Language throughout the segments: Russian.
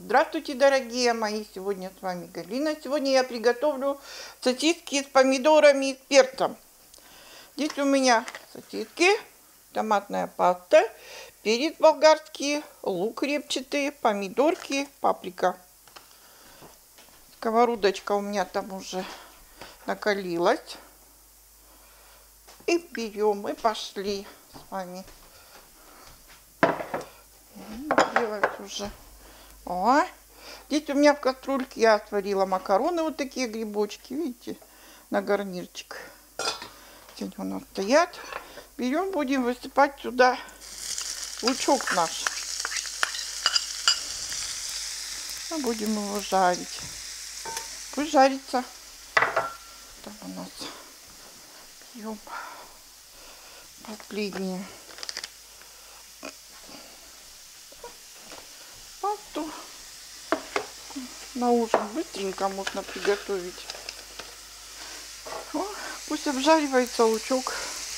Здравствуйте, дорогие мои! Сегодня с вами Галина. Сегодня я приготовлю сосиски с помидорами и перцем. Здесь у меня сосиски, томатная паста, перец болгарский, лук репчатый, помидорки, паприка. Сковородочка у меня там уже накалилась. И берем, и пошли с вами делать уже. О, здесь у меня в кастрюльке я сварила макароны, вот такие грибочки, видите, на гарнирчик. Здесь у нас стоят. Берем, будем высыпать сюда лучок наш. Мы будем его жарить. Пусть жарится. Там у нас берем последнее. Пасту на ужин быстренько можно приготовить. О, пусть обжаривается лучок.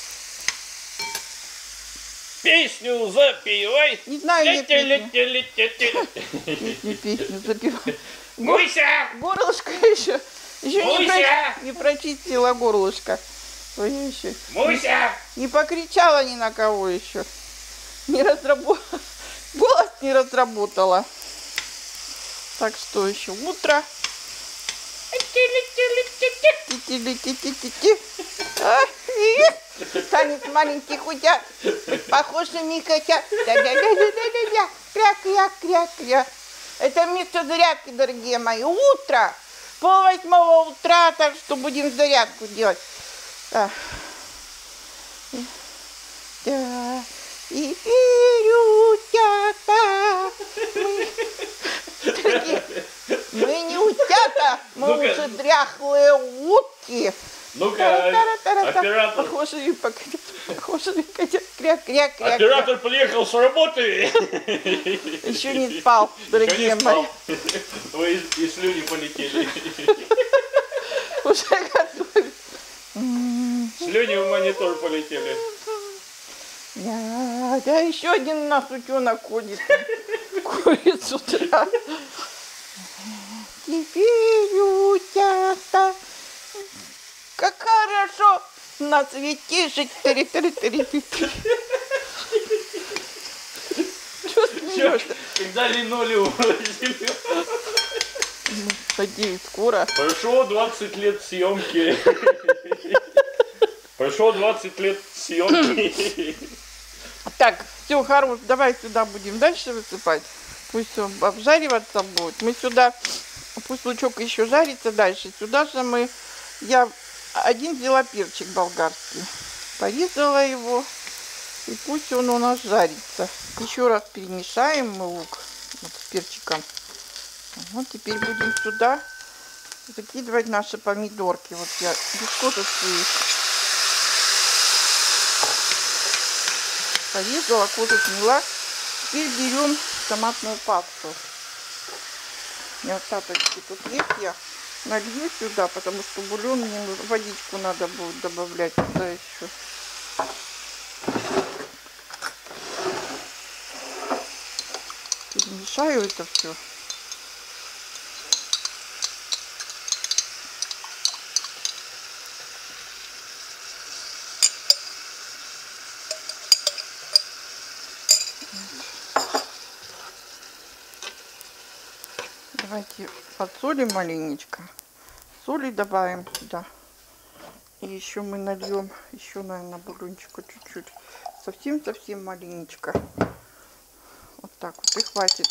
Песню запевай. Не знаю, я песню запеваю. Гуся! Горлышко еще не прочистила горлышко. Ой, еще Муся! не покричала ни на кого еще. Не разработала. Голос не разработала. Так что еще утро. Танец маленьких утят, похожими котят. Кря-кря-кря-кря. Это вместо зарядки, дорогие мои. Утро. 7:30 утра, так что будем зарядку делать. Да. И утята. Мы не утята, мы уже дряхлые утки. Ну-ка, оператор. Похожие котят. Кря-кря-кря. Оператор приехал с работы. Еще не спал, дорогие мои. Вы и слюни полетели. Уже готовим. Слюни в монитор полетели. Да, еще один у нас утенок ходит. Курит с утра. Теперь утята. Как хорошо на свете жить. Что смеешься? Когда линолеум выложили. Надеюсь, скоро. Прошло 20 лет съемки. Прошло 20 лет съемки. Так, все, хорош, давай сюда будем дальше высыпать. Пусть он обжариваться будет. Мы сюда, пусть лучок еще жарится дальше. Сюда же я один взяла перчик болгарский. Порезала его. И пусть он у нас жарится. Еще раз перемешаем мы лук с перчиком. Вот теперь будем сюда закидывать наши помидорки. Вот я бескостные их порезала, кожу сняла. Теперь берем томатную пасту. У меня остаточки тут есть, я налью сюда, потому что бульон мне водичку надо будет добавлять сюда еще. Перемешаю это все. Давайте подсолим маленечко. Соли добавим сюда. И еще мы нальем, еще, наверное, бульончику чуть-чуть. Совсем-совсем маленечко. Вот так вот и хватит.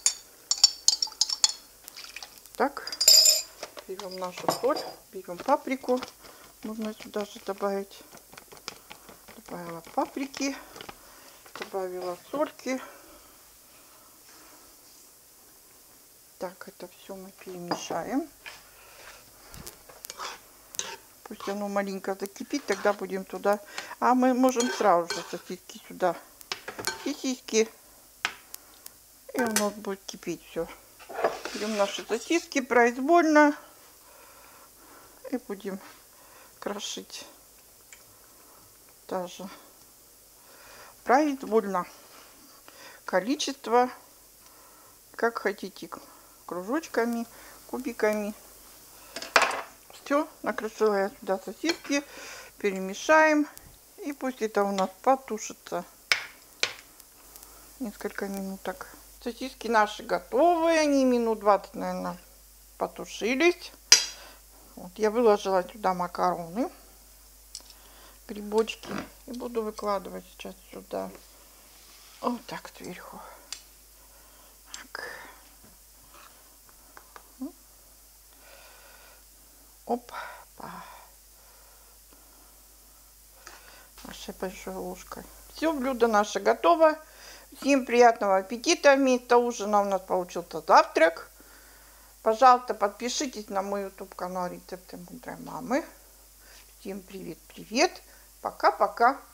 Так. Берем нашу соль, берем паприку. Можно сюда же добавить. Добавила паприки. Добавила сольки. Так, это все мы перемешаем. Пусть оно маленько закипит, тогда будем туда. А мы можем сразу же сосиски сюда. Сосиски. И у нас будет кипеть все. Берем наши сосиски произвольно. И будем крошить. Даже произвольно. Количество как хотите, кружочками, кубиками. Все, накрошила я сюда сосиски, перемешаем. И пусть это у нас потушится несколько минуток. Сосиски наши готовы, они минут 20, наверное, потушились. Вот, я выложила сюда макароны, грибочки, и буду выкладывать сейчас сюда. Вот так сверху. Так. Опа. Нашей большой ложкой. Все, блюдо наше готово. Всем приятного аппетита. Вместо ужина у нас получился завтрак. Пожалуйста, подпишитесь на мой YouTube канал Рецепты Мудрой Мамы. Всем привет-привет. Пока-пока.